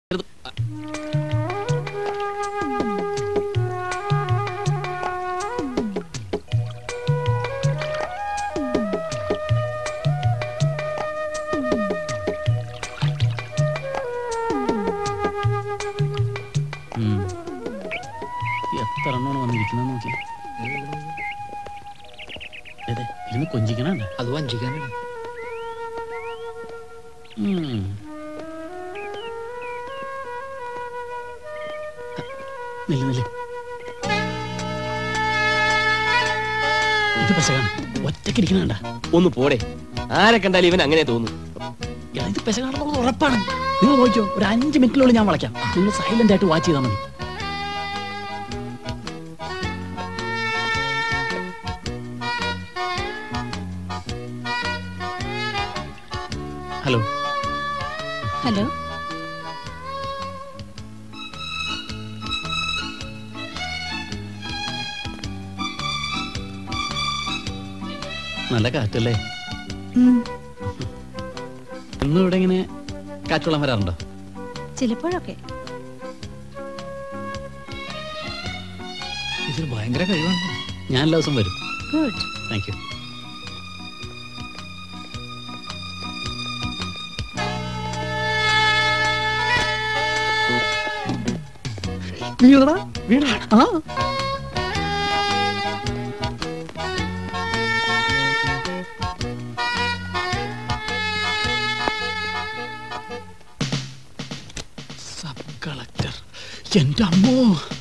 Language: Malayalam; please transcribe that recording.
എത്ര എണ്ണമാണ് വന്നിരിക്കുന്നത് നോക്കി. അതെ ഇരുന്ന് കൊഞ്ചിക്കണ അത് വഞ്ചിക്കാനാണ്. ഇത് പെശകാണ്. ഒറ്റക്കിരിക്കണ ഒന്ന് പോടെ. ആരെ കണ്ടാലും ഇവൻ അങ്ങനെ തോന്നും. ഇത് പെശകാണെന്നുള്ളത് ഉറപ്പാണ്. നിങ്ങൾ നോക്കിയോ, ഒരു 5 മിനിറ്റിനുള്ളിൽ ഞാൻ വളയ്ക്കാം. നിങ്ങൾ സൈലന്റ് ആയിട്ട് വാച്ച് ചെയ്താൽ മതി. ഹലോ ഹലോ, നല്ല കാറ്റല്ലേ? ഇന്നും ഇവിടെ ഇങ്ങനെ കാറ്റുവെള്ളം വരാറുണ്ടോ? ചിലപ്പോഴൊക്കെ. ഇതിൽ ഭയങ്കര കഴിവാണ്. ഞാൻ എല്ലാ ദിവസം വരും. Good, thank you. വീണടാ വീണ. ആ സബ് കളക്ടർ, എന്റെ അമ്മോ.